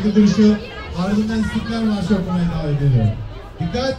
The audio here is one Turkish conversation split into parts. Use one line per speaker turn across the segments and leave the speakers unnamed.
saygı duruşu, ardından İstiklal Marşı okumaya davet ediyorum. Dikkat!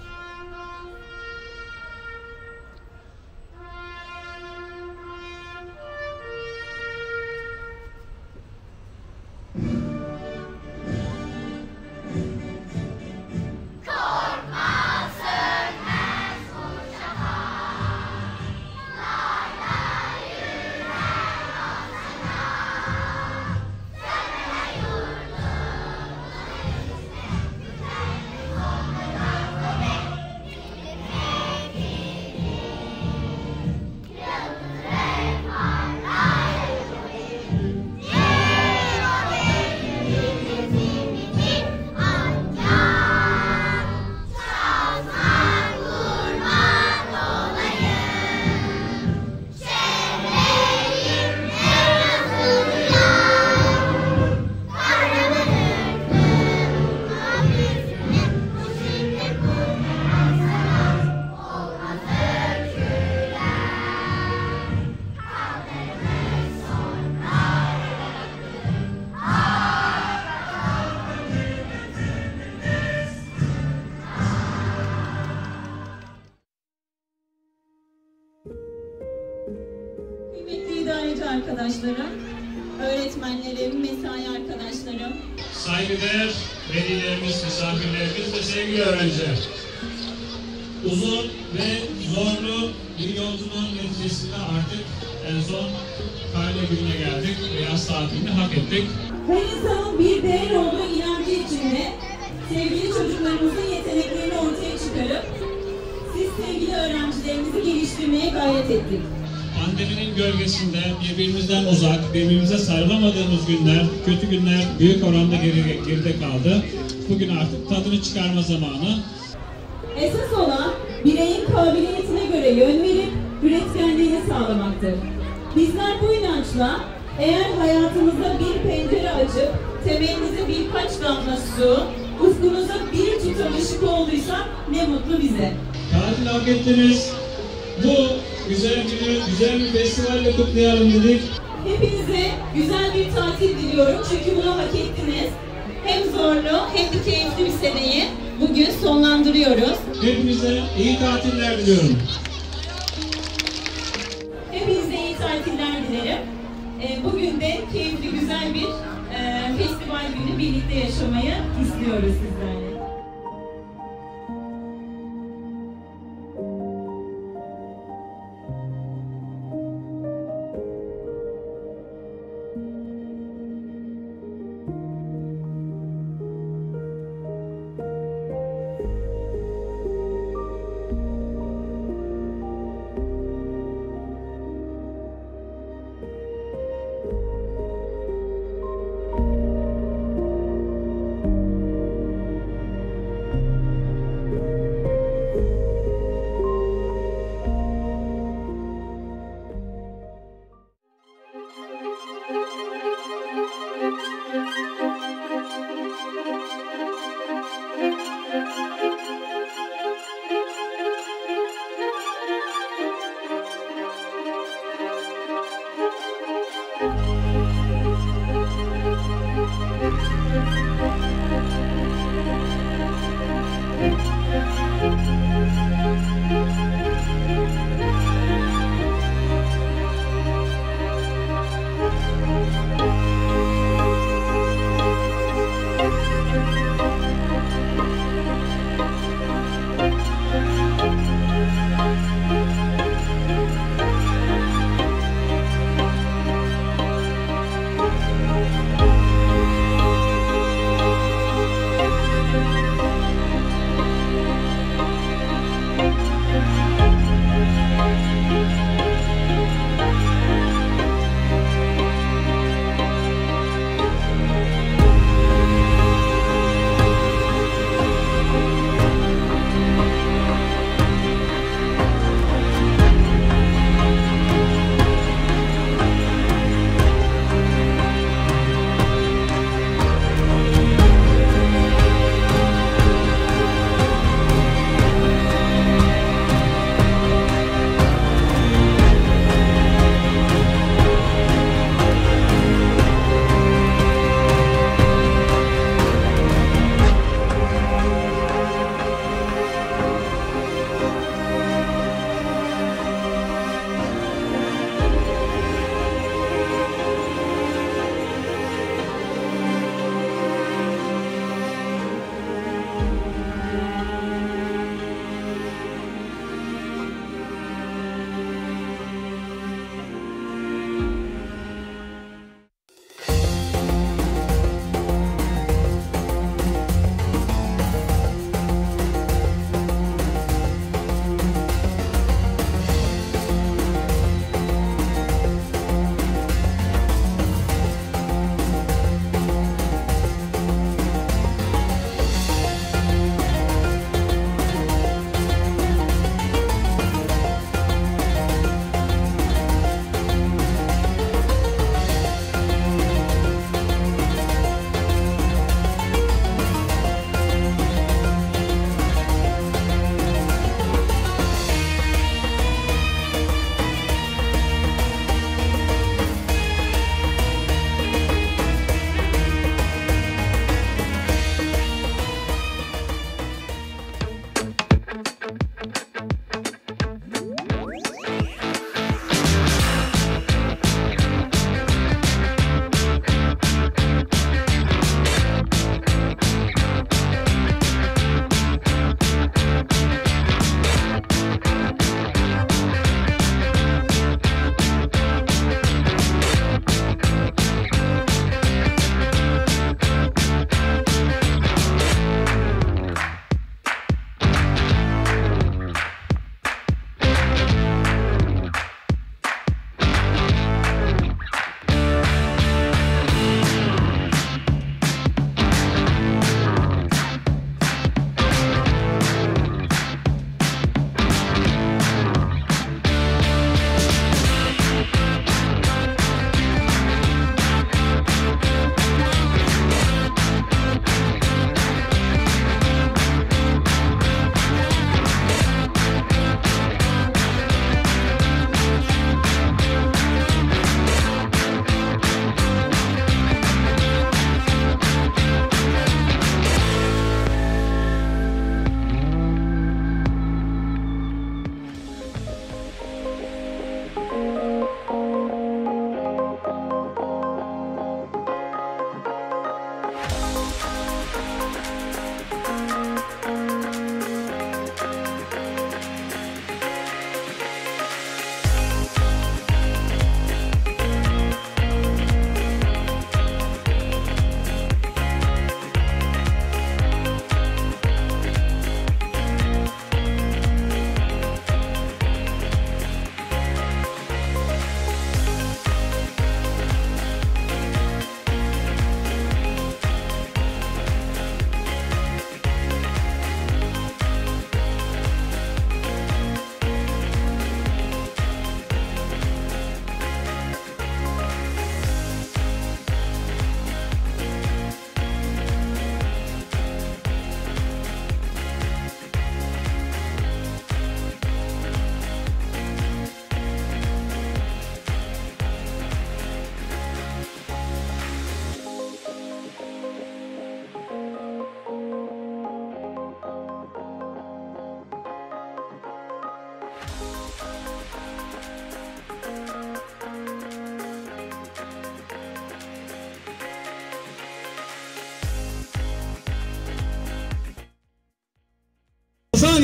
Arkadaşlarım, öğretmenlerim, mesai arkadaşlarım,
saygıdeğer velilerimiz, misafirlerimiz ve sevgili öğrenciler. Uzun ve zorlu bir yolculuğun neticesinde artık en son karne gününe geldik ve yaz tatilini hak ettik.
Her insanın bir değer olduğu inancı içinde sevgili çocuklarımızın yeteneklerini ortaya çıkarıp siz sevgili öğrencilerimizi geliştirmeye gayret ettik.
Pandeminin gölgesinde birbirimizden uzak, birbirimize sarılamadığımız günler, kötü günler büyük oranda geride kaldı. Bugün artık tadını çıkarma zamanı.
Esas olan bireyin kabiliyetine göre yön verip üretkenliğini sağlamaktır. Bizler bu inançla eğer hayatımızda bir pencere açıp temelinize birkaç damla su, ufkunuza bir tutam ışık olduysa ne mutlu bize.
Tatil hak ettiniz. Bu güzel günü, güzel bir festivalle kutlayalım dedik.
Hepinize güzel bir tatil diliyorum çünkü bunu hak ettiniz. Hem zorlu hem de keyifli bir seneyi bugün sonlandırıyoruz.
Hepinize iyi tatiller diliyorum.
Hepinize iyi tatiller dilerim. Bugün de keyifli güzel bir festival günü birlikte yaşamayı istiyoruz sizlerle.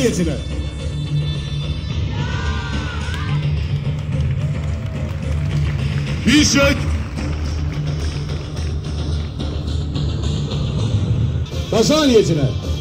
niyetine. Bir şök. Başa niyetine.